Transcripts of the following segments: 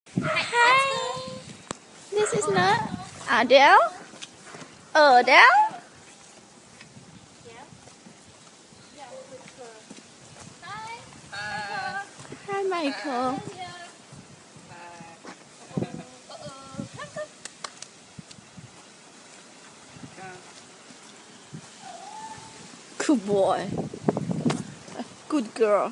Hi. This is not Adele. Adele. Hi, Michael. Good boy. Good girl.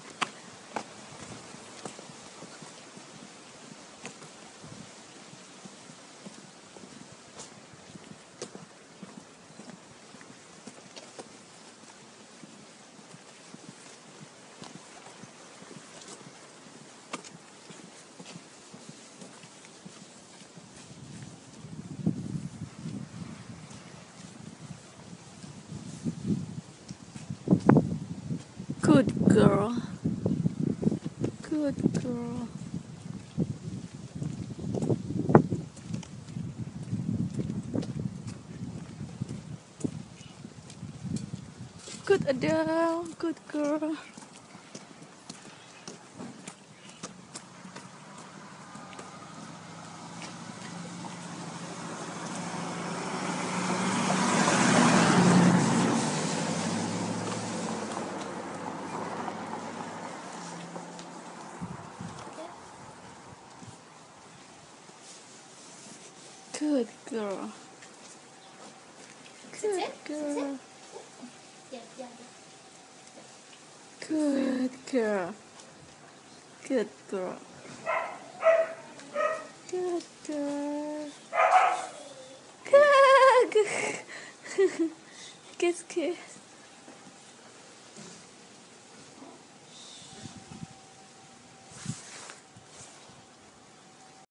Good girl. Good girl. Good Adele. Good girl. Good girl. Good girl. Good girl. Good girl. Good girl. Good. Kiss, kiss.